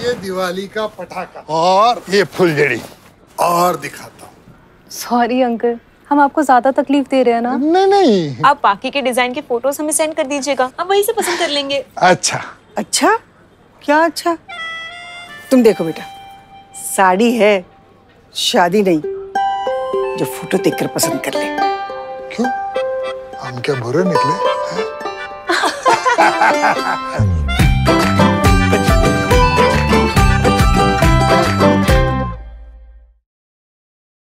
ये दिवाली का पटाखा और ये फुलझड़ी और दिखाता हूँ। सॉरी अंकल, हम आपको ज्यादा तकलीफ दे रहे हैं ना? नहीं नहीं। आप बाकी के डिजाइन के फोटोज हमें सेंड कर दीजिएगा, हम वहीं से पसंद कर लेंगे। अच्छा अच्छा? क्या अच्छा? तुम देखो बेटा, साड़ी है, शादी नहीं। जो फोटो देखकर पसंद कर ले। क्यों, हम क्या बुरे निकले हैं?